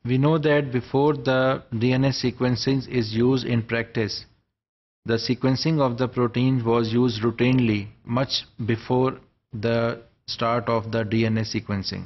We know that before the DNA sequencing is used in practice, the sequencing of the protein was used routinely much before the start of the DNA sequencing.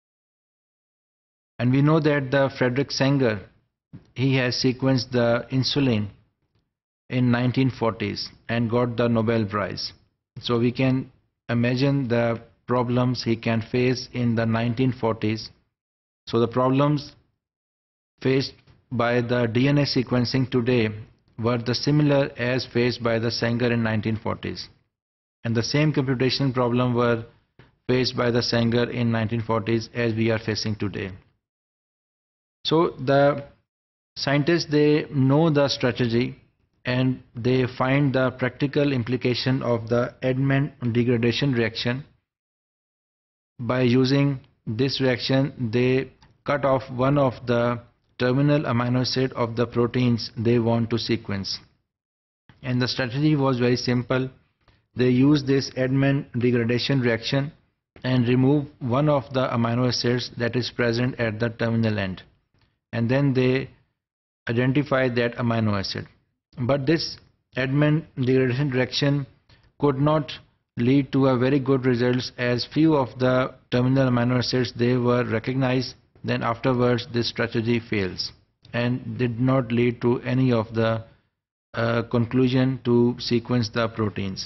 And we know that the Frederick Sanger, he has sequenced the insulin in 1940s and got the Nobel Prize. So we can imagine the problems he can face in the 1940s. So the problems faced by the DNA sequencing today were the similar as faced by the Sanger in 1940s. And the same computational problem were faced by the Sanger in 1940s as we are facing today. So the scientists, they know the strategy and they find the practical implication of the Edman degradation reaction. By using this reaction, they cut off one of the terminal amino acid of the proteins they want to sequence. And the strategy was very simple. They use this Edman degradation reaction and remove one of the amino acids that is present at the terminal end. And then they identify that amino acid. But this Edman degradation reaction could not lead to a very good results, as few of the terminal amino acids they were recognized. Then afterwards this strategy fails and did not lead to any of the conclusion to sequence the proteins.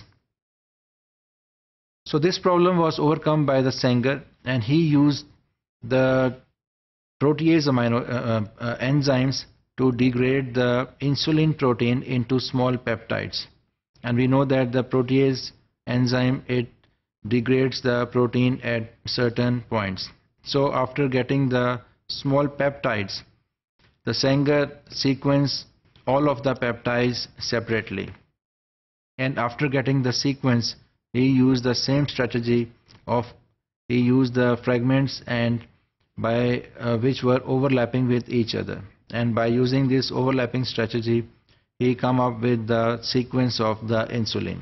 So this problem was overcome by the Sanger, and he used the protease enzymes to degrade the insulin protein into small peptides. And we know that the protease enzyme, it degrades the protein at certain points. So after getting the small peptides, the Sanger sequenced all of the peptides separately. And after getting the sequence, he used the same strategy of he used the fragments and by which were overlapping with each other. And by using this overlapping strategy, he come up with the sequence of the insulin.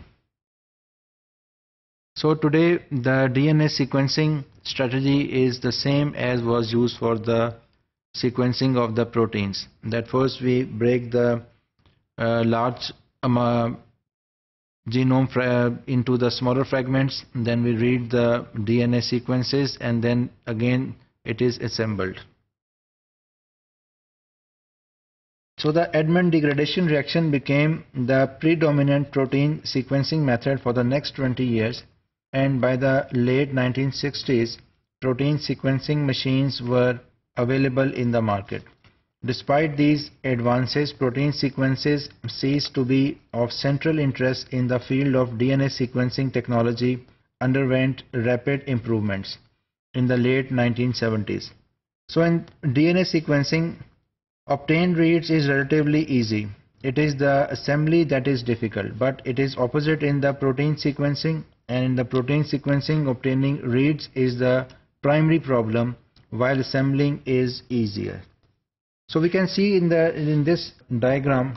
So today the DNA sequencing strategy is the same as was used for the sequencing of the proteins. That first we break the large genome into the smaller fragments, then we read the DNA sequences, and then again it is assembled. So the Edman degradation reaction became the predominant protein sequencing method for the next 20 years, and by the late 1960s, protein sequencing machines were available in the market. Despite these advances, protein sequences ceased to be of central interest in the field of DNA sequencing. Technology underwent rapid improvements in the late 1970s. So in DNA sequencing, obtained reads is relatively easy. It is the assembly that is difficult, but it is opposite in the protein sequencing. And in the protein sequencing, obtaining reads is the primary problem, while assembling is easier. So we can see in this diagram,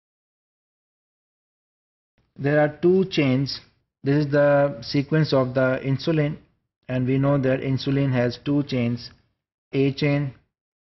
there are two chains. This is the sequence of the insulin, and we know that insulin has two chains, A chain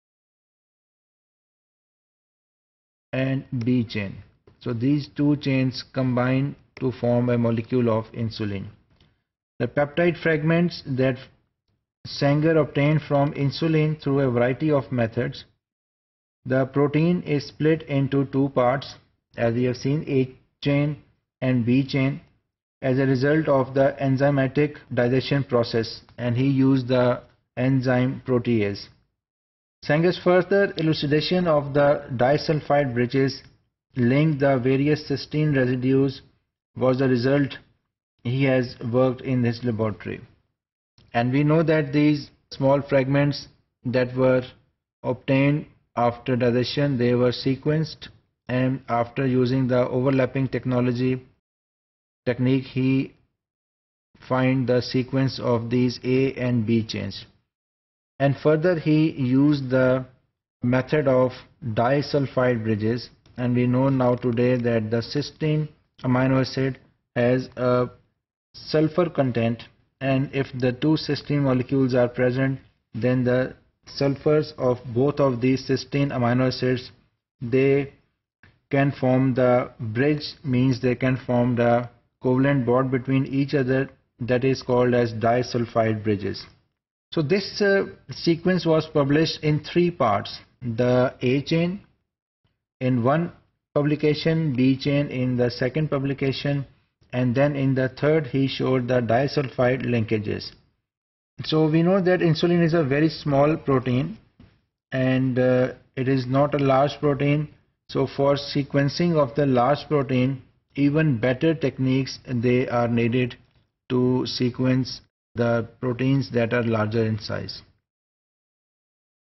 and B chain. So these two chains combine to form a molecule of insulin. The peptide fragments that Sanger obtained from insulin through a variety of methods. The protein is split into two parts, as we have seen, A chain and B chain, as a result of the enzymatic digestion process, and he used the enzyme protease. Sanger's further elucidation of the disulfide bridges linked the various cysteine residues was the result he has worked in his laboratory. And we know that these small fragments that were obtained after digestion, they were sequenced, and after using the overlapping technique, he find the sequence of these A and B chains. And further he used the method of disulfide bridges, and we know now today that the cysteine amino acid has a sulfur content, and if the two cysteine molecules are present, then the sulfurs of both of these cysteine amino acids, they can form the bridge, means they can form the covalent bond between each other, that is called as disulfide bridges. So this sequence was published in 3 parts: the A chain in one publication, B chain in the second publication, and then in the third he showed the disulfide linkages. So we know that insulin is a very small protein, and it is not a large protein. So for sequencing of the large protein, even better techniques they are needed to sequence the proteins that are larger in size.